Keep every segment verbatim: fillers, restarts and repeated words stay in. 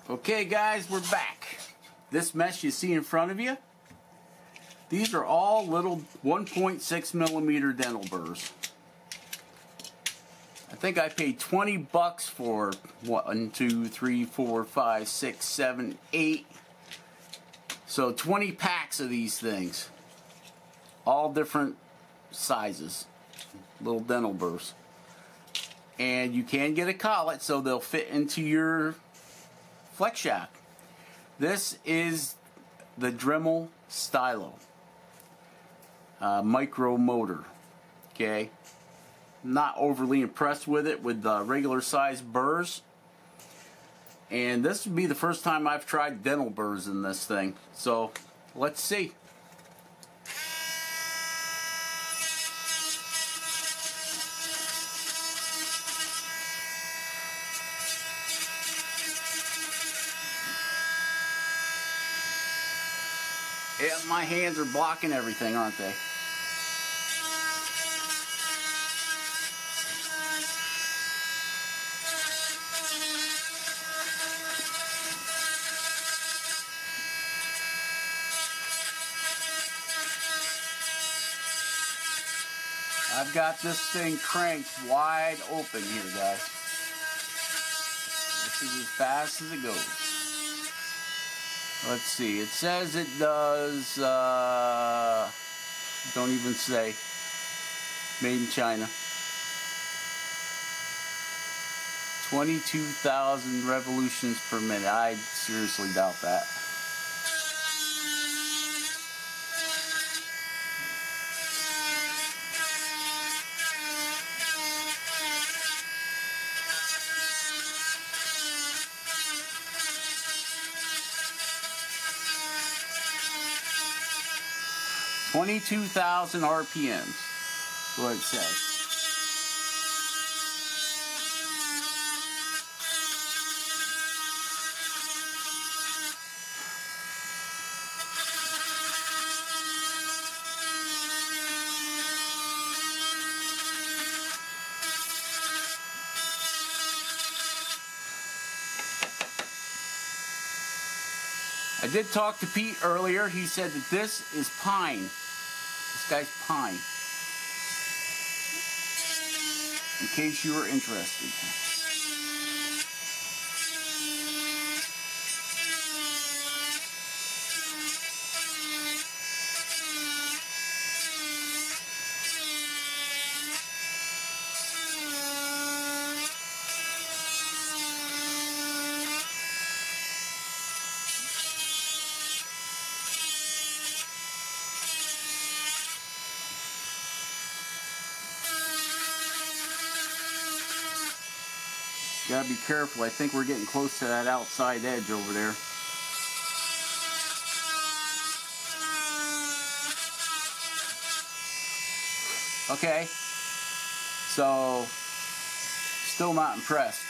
Okay guys, we're back. This mesh you see in front of you, these are all little one point six millimeter dental burrs. I think I paid twenty bucks for one, two, three, four, five, six, seven, eight. So twenty packs of these things. All different sizes. Little dental burrs. And you can get a collet so they'll fit into your flex shack. This is the Dremel Stylo uh, micro motor. Okay, not overly impressed with it with the regular size burrs, and this would be the first time I've tried dental burrs in this thing. So let's see. Yeah, my hands are blocking everything, aren't they? I've got this thing cranked wide open here, guys. This is as fast as it goes. Let's see, it says it does, uh, don't even say, made in China. twenty-two thousand revolutions per minute. I seriously doubt that. twenty-two thousand R P Ms, what it says. I did talk to Pete earlier. He said that this is pine. This guy's pine. In case you were interested. Gotta be careful. I think we're getting close to that outside edge over there. Okay. So, still not impressed.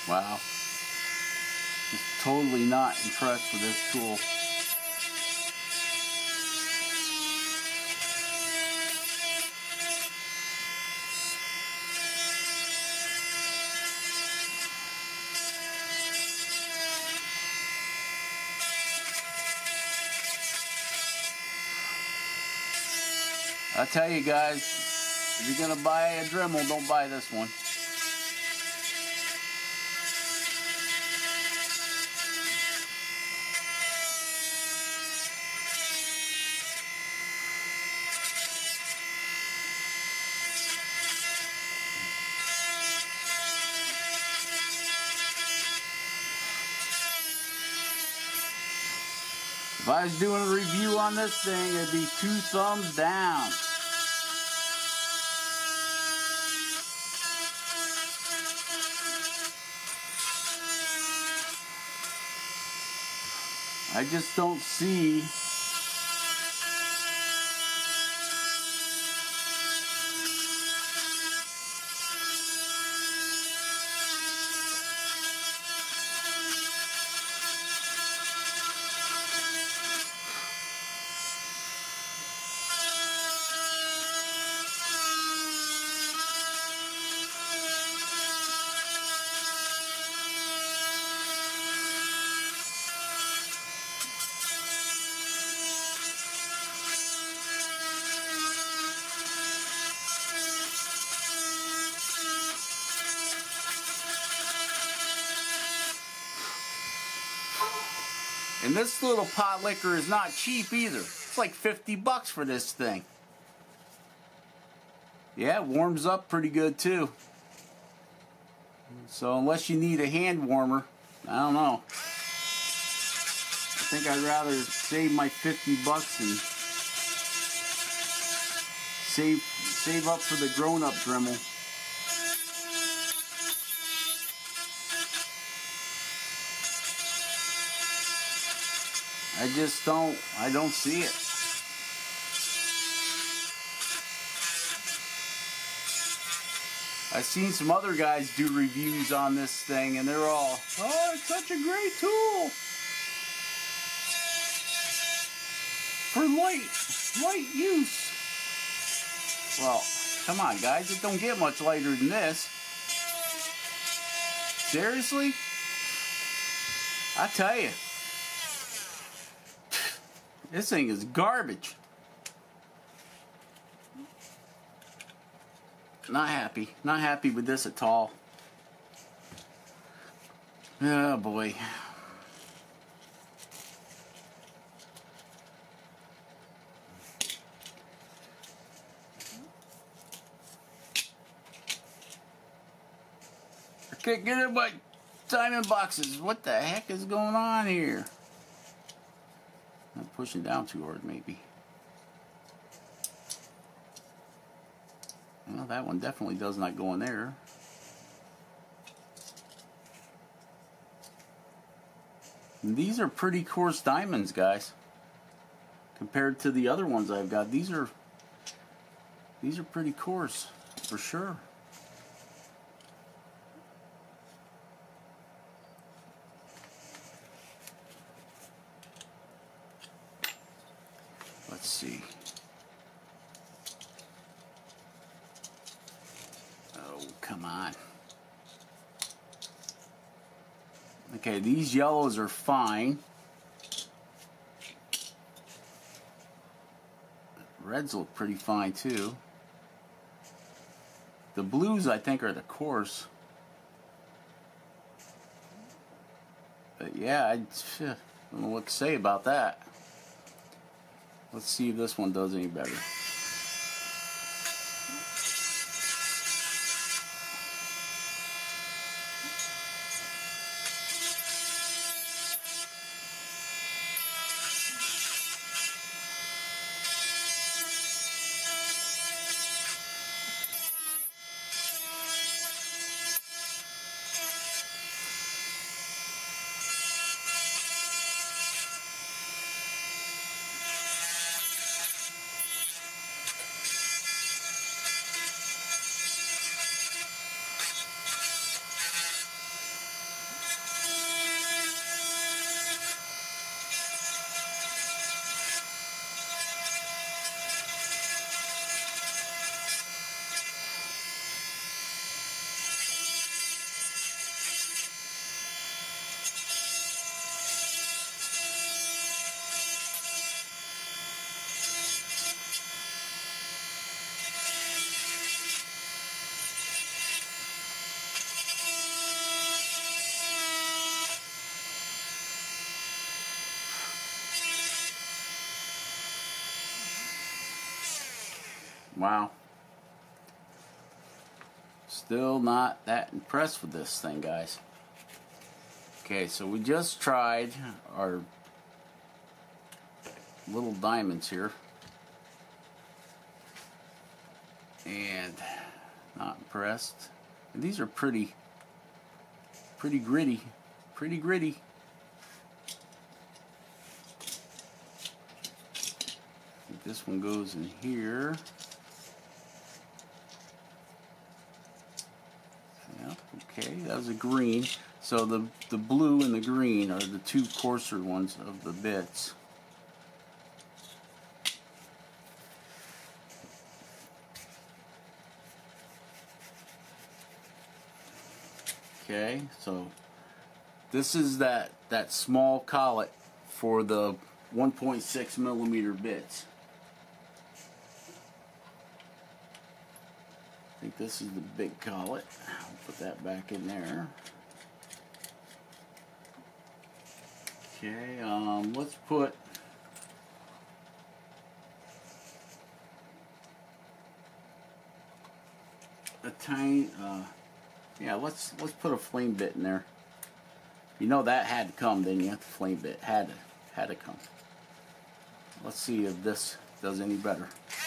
Wow. Just totally not impressed with this tool. I tell you guys, if you're gonna buy a Dremel, don't buy this one. If I was doing a review on this thing, it'd be two thumbs down. I just don't see And this little pot licker is not cheap either. It's like fifty bucks for this thing. Yeah, it warms up pretty good too. So unless you need a hand warmer, I don't know. I think I'd rather save my fifty bucks and save save up for the grown-up Dremel. I just don't, I don't see it. I've seen some other guys do reviews on this thing and they're all, oh, it's such a great tool for light, light use. Well, come on guys, it don't get much lighter than this. Seriously? I tell you. This thing is garbage. Not happy. Not happy with this at all. Oh boy. I can't get in my diamond boxes. What the heck is going on here? I'm pushing down too hard, maybe. Well, that one definitely does not go in there. And these are pretty coarse diamonds, guys. Compared to the other ones I've got, these are these are pretty coarse, for sure. Let's see. Oh, come on. Okay, these yellows are fine. Reds look pretty fine too. The blues, I think, are the coarse. But yeah, I don't know what to say about that. Let's see if this one does any better. Wow. Still not that impressed with this thing, guys. Okay, so we just tried our little diamonds here. And not impressed. And these are pretty, pretty gritty. Pretty gritty. I think this one goes in here. Yeah, okay, that was a green. So the, the blue and the green are the two coarser ones of the bits. Okay, so this is that, that small collet for the one point six millimeter bits. I think this is the big collet. I'll put that back in there. Okay, um, let's put a tiny, uh, yeah, let's let's put a flame bit in there. You know that had to come, didn't you? The flame bit had to had to come. Let's see if this does any better.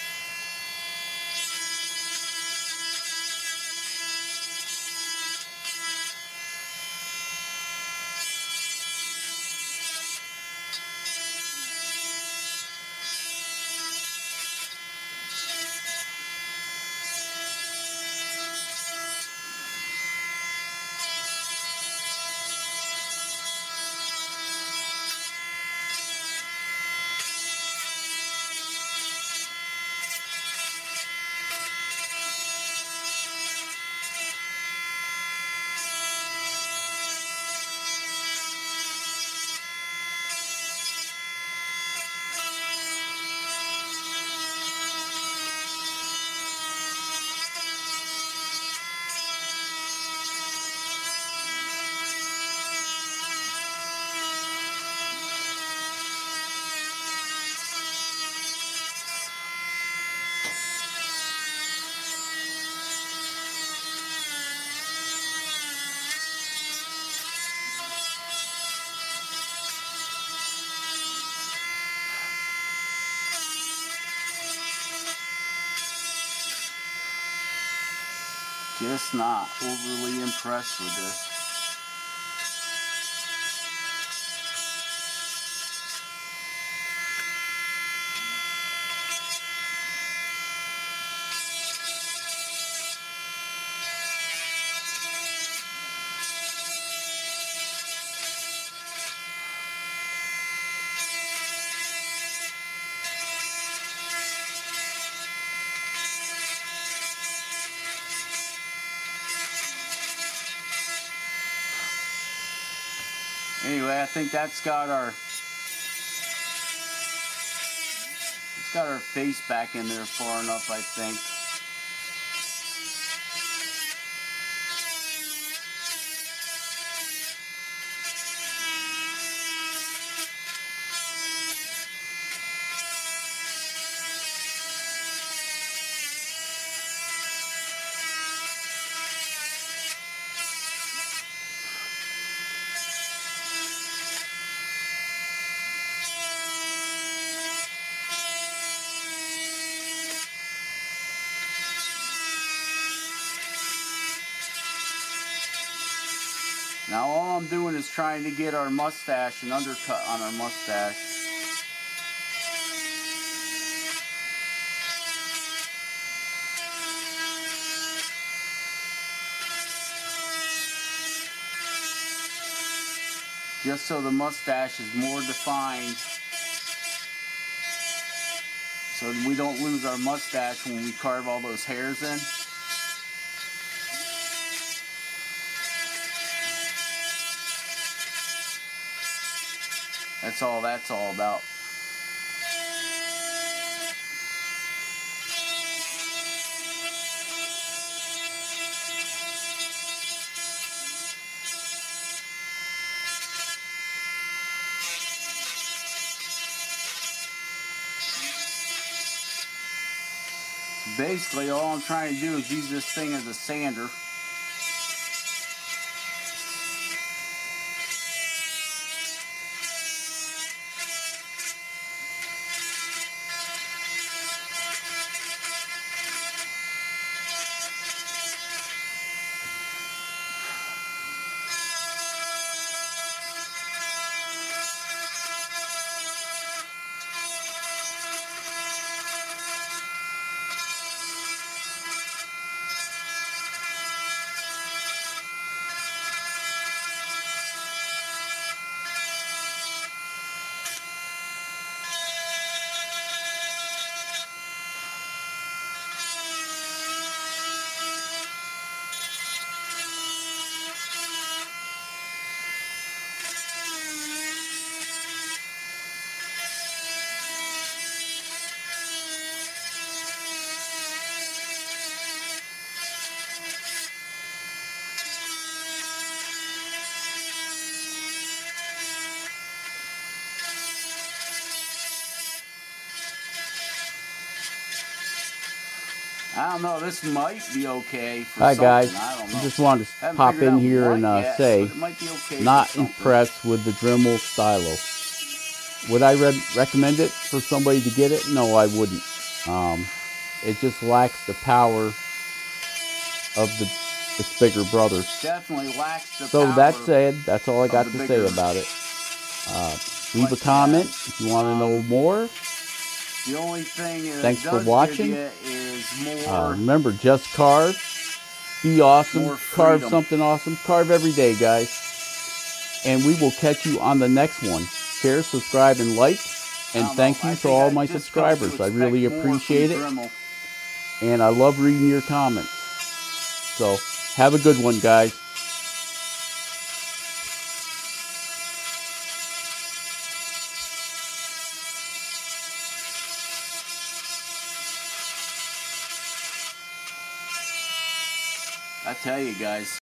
Just not overly impressed with this. Anyway, I think that's got our it's got our face back in there far enough, I think. Now all I'm doing is trying to get our mustache and undercut on our mustache. Just so the mustache is more defined, so we don't lose our mustache when we carve all those hairs in. That's all that's all about. basically all I'm trying to do is use this thing as a sander. I don't know, this might be okay for Hi something. guys, I don't know. I just wanted to Haven't pop figured in out here what and uh, yet, say, but it might be okay not for something. impressed with the Dremel stylo. Would I re recommend it for somebody to get it? No, I wouldn't. Um, it just lacks the power of the its bigger brother. Definitely lacks the So power. that said, that's all I got the to bigger- say about it. Uh, leave a But, comment yeah, if you want to um, know more. The only thing it Thanks for does watching. give you is more. Uh, remember, just carve. Be awesome. More Carve freedom. something awesome. Carve every day, guys. And we will catch you on the next one. Share, subscribe, and like. And I thank know, you I to think all I my just come to subscribers. I expect really more appreciate it. from Dremel. And I love reading your comments. So, have a good one, guys. I tell you guys.